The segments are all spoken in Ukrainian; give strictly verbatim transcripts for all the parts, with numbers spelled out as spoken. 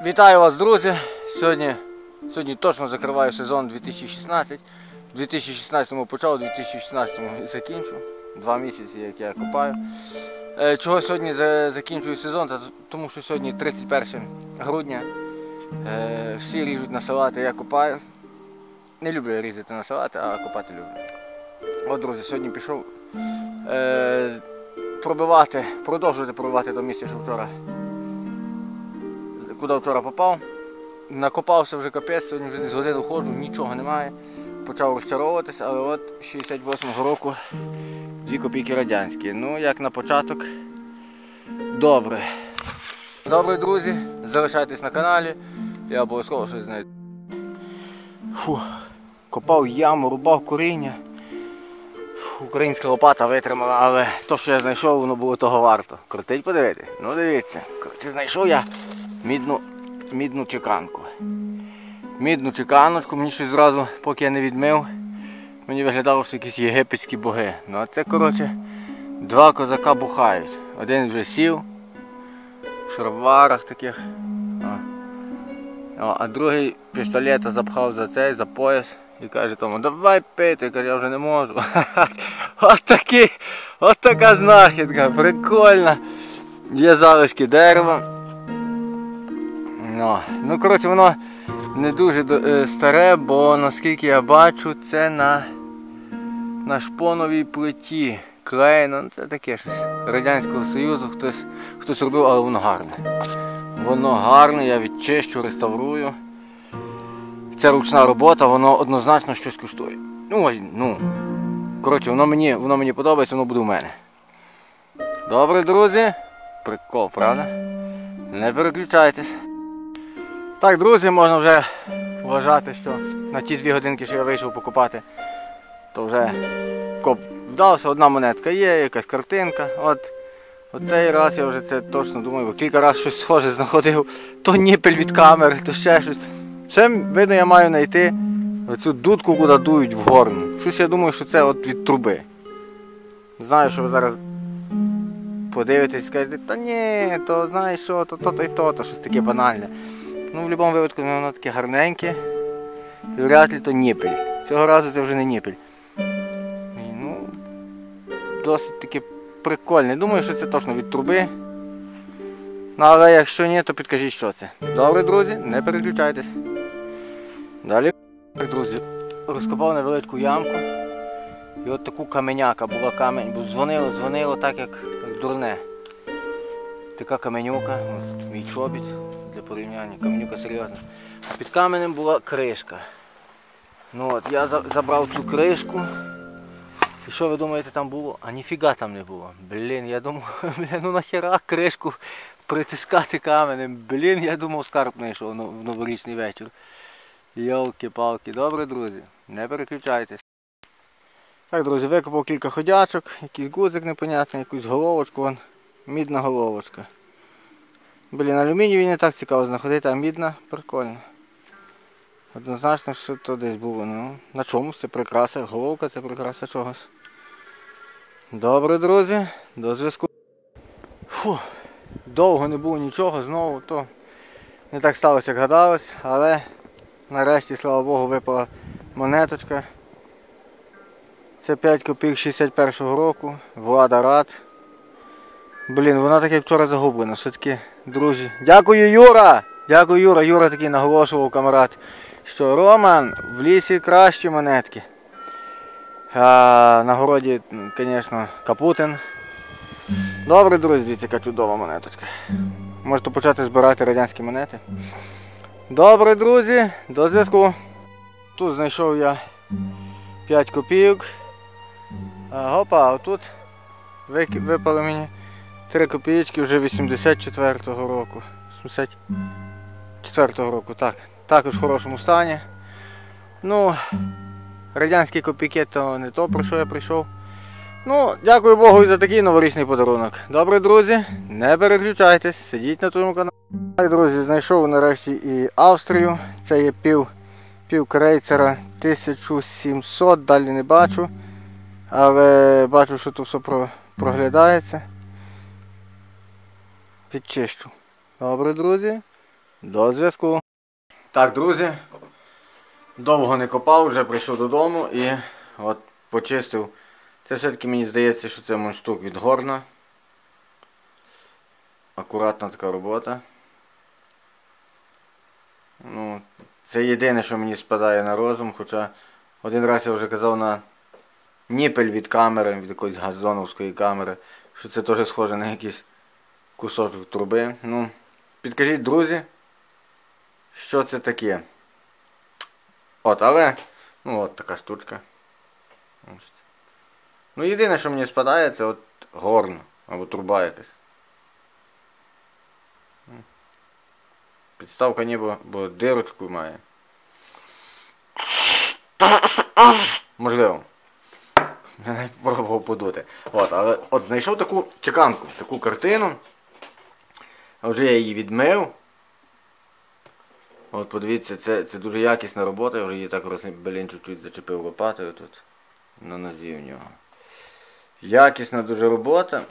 Вітаю вас, друзі! Сьогодні, сьогодні точно закриваю сезон дві тисячі шістнадцять. У дві тисячі шістнадцятому почав, у дві тисячі шістнадцятому закінчу. Два місяці, як я копаю. Чого сьогодні закінчую сезон? Тому що сьогодні тридцять перше грудня. Всі ріжуть на салати, я копаю. Не люблю я різати на салати, а копати люблю. От, друзі, сьогодні пішов пробивати, продовжувати пробивати до місця, що вчора. Куди вчора попав, накопався вже капець, сьогодні вже з годину ходжу, нічого немає. Почав розчаровуватися, але от шістдесят восьмого року дві копійки радянські. Ну, як на початок, добре. Добре, друзі, залишайтесь на каналі, я обов'язково щось знайду. Фух, копав яму, рубав коріння. Українська лопата витримала, але то, що я знайшов, воно було того варто. Крутить подивитись? Ну дивіться, коротше, знайшов я мідну, мідну чеканку. Мідну чеканочку, мені щось зразу, поки я не відмив, мені виглядало, що якісь єгипетські боги. Ну а це, коротше, два козака бухають. Один вже сів, в шароварах таких, а, а другий пістолета запхав за цей, за пояс. І каже тому, давай пити, каже, я вже не можу. От такі, от така знахідка, прикольна. Є залишки дерева. Ну, ну коротше, воно не дуже е, старе, бо наскільки я бачу, це на, на шпоновій плиті. Клеєно, ну, це таке щось Радянського Союзу, хтось, хтось робив, але воно гарне. Воно гарне, я відчищу, реставрую. Це ручна робота, воно однозначно щось коштує. Ой, ну, коротше, воно мені, воно мені подобається, воно буде у мене. Добре, друзі? Прикол, правда? Не переключайтесь. Так, друзі, можна вже вважати, що на ті дві годинки, що я вийшов покопати, то вже коп вдався, одна монетка є, якась картинка. От, оцей раз я вже це точно думаю, бо кілька разів щось схоже знаходив, то ніпель від камери, то ще щось. Все, видно, я маю знайти оцю дудку, куди дують в горн. Щось я думаю, що це от від труби. Знаю, що ви зараз подивитесь і скажете, та ні, то знаєш що, то то, то і то, то щось таке банальне. Ну, в будь-якому випадку воно таке гарненьке. І вряд ли то ніпель. Цього разу це вже не ніпель. І, ну, досить таки прикольне. Думаю, що це точно від труби. Ну, але якщо ні, то підкажіть, що це. Добре, друзі, не переключайтесь. Далі, друзі, розкопав невеличку ямку. І от таку каменяка була камінь, бо дзвонило, дзвонило так, як, як дурне. Така каменюка, от мій чобіт для порівняння, каменюка серйозна. А під каменем була кришка. Ну от, я за, забрав цю кришку. І що ви думаєте там було? А ніфіга там не було. Блін, я думав, блін, ну нахера кришку притискати каменем. Блін, я думав, скарб знайшов в новорічний вечір. Йолки-палки. Добре, друзі, не переключайтесь. Так, друзі, викопав кілька ходячок, якийсь гудзик непонятний, якусь головочку, вон, мідна головочка. Блін, алюмінієві не так цікаво знаходити, а мідна прикольна. Однозначно, що то десь було. Ну, на чомусь це прикраса, головка це прикраса чогось. Добре, друзі, до зв'язку. Фу, довго не було нічого, знову то не так сталося, як гадалось, але нарешті, слава Богу, випала монеточка. Це п'ять копійок шістдесят першого року, Влада Рад. Блін, вона так як вчора загублена, все-таки, друзі. Дякую, Юра! Дякую, Юра. Юра такий наголошував, камарад, що Роман, в лісі кращі монетки. А на городі, звісно, Капутин. Добре, друзі, дивіться, яка чудова монеточка. Можете почати збирати радянські монети. Добре, друзі, до зв'язку. Тут знайшов я п'ять копійок. А, опа, отут випали мені три копійки вже вісімдесят четвертого року. вісімдесят четвертого року, так. Також в хорошому стані. Ну, радянські копійки то не то, про що я прийшов. Ну, дякую Богу і за такий новорічний подарунок. Добре, друзі, не переключайтесь, сидіть на тому каналі. Так, друзі, знайшов нарешті і Австрію. Це є пів, пів крейцера тисяча сімсот, далі не бачу. Але бачу, що тут все проглядається. Підчищу. Добре, друзі. До зв'язку. Так, друзі, довго не копав, вже прийшов додому і от почистив. Це все-таки мені здається, що це мундштук від Горна. Акуратна така робота. Ну, це єдине, що мені спадає на розум, хоча один раз я вже казав на ніпель від камери, від якоїсь газоновської камери, що це теж схоже на якийсь кусочок труби. Ну, підкажіть, друзі, що це таке. От, але, ну от така штучка. Ну, єдине, що мені спадає, це от горн, або труба якась. Підставка ніби, бо дирочку має. Можливо. Я навіть пробував подути. От, але от знайшов таку чеканку, таку картину. Вже я її відмив. От подивіться, це, це дуже якісна робота, я вже її так блін чуть-чуть зачепив лопатою тут. На нозі в нього. Якісна дуже робота.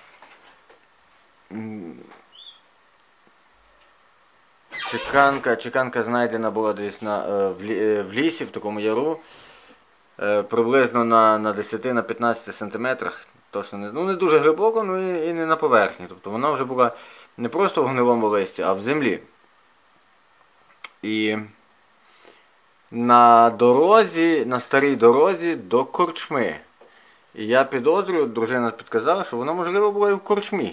Чеканка, чеканка знайдена була десь на, в, лі, в лісі, в такому яру. Приблизно на, на десять-п'ятнадцять сантиметрах. Точно не, ну, не дуже глибоко, ну і, і не на поверхні. Тобто вона вже була не просто в гнилому листі, а в землі. І на дорозі, на старій дорозі до корчми. І я підозрюю, дружина підказала, що вона, можливо, була і в корчмі.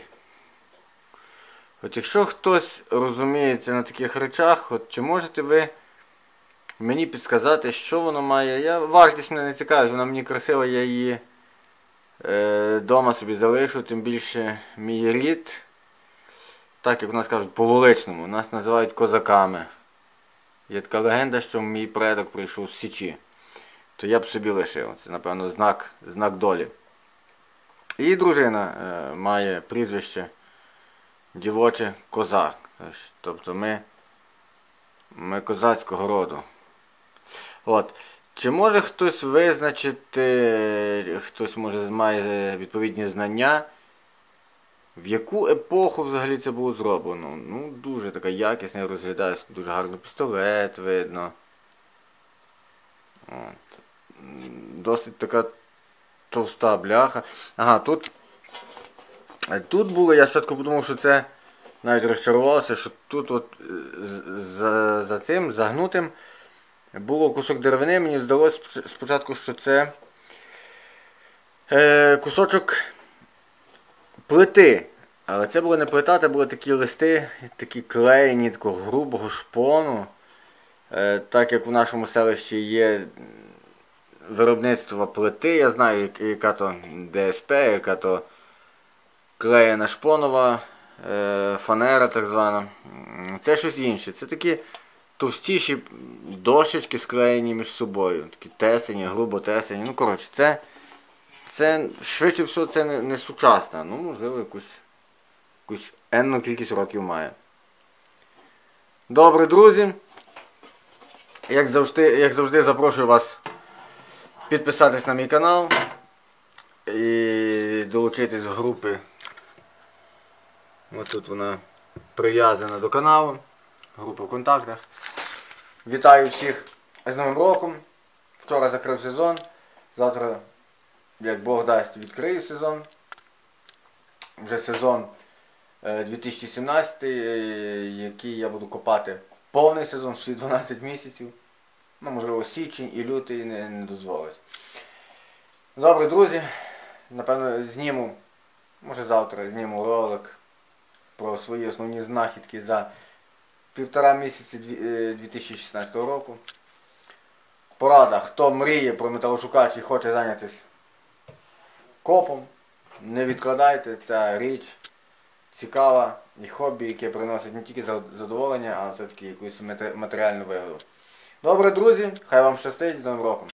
От якщо хтось розуміється на таких речах, от чи можете ви мені підказати, що воно має? Я, вартість мене не цікавить, вона мені красива, я її е, дома собі залишу, тим більше мій рід, так як у нас кажуть по-вуличному, нас називають козаками. Є така легенда, що мій предок прийшов з Січі, то я б собі лишив. Це, напевно, знак, знак долі. І дружина е, має прізвище дівоче Козак. Тобто ми, ми козацького роду. От. Чи може хтось визначити, хтось може має відповідні знання, в яку епоху взагалі це було зроблено? Ну, дуже така якісна, я розглядаю, дуже гарно пістолет видно. От. Досить така товста бляха. Ага, тут тут було, я спочатку подумав, що це, навіть розчарувався, що тут от за, за цим загнутим було кусок деревини. Мені здалося спочатку, що це е, кусочок плити. Але це була не плита, це були такі листи, такі клеєні, такого грубого шпону. Е, так як в нашому селищі є виробництво плити, я знаю, яка то ДСП, яка то клеєна шпонова, е, фанера так звана. Це щось інше. Це такі товстіші дощечки склеєні між собою. Такі тесені, грубо тесені. Ну, коротше, це, це швидше всього, це не, не сучасна. Ну, можливо, якусь, якусь енну кількість років має. Добре, друзі. Як завжди, як завжди запрошую вас підписатись на мій канал і долучитись до групи. Ось тут вона прив'язана до каналу. Група в контактах. Вітаю всіх з Новим роком. Вчора закрив сезон. Завтра, як Бог дасть, відкрию сезон. Вже сезон дві тисячі сімнадцятий, який я буду копати повний сезон, всі дванадцять місяців. Ну, можливо, січень і лютий не, не дозволить. Добре, друзі. Напевно, зніму, може завтра зніму ролик про свої основні знахідки за півтора місяці дві тисячі шістнадцятого року. Порада, хто мріє про металошукач і хоче зайнятися копом, не відкладайте, ця річ цікава і хобі, яке приносить не тільки задоволення, а все-таки якусь матеріальну вигоду. Добре, друзі, хай вам щастить, з Новим роком!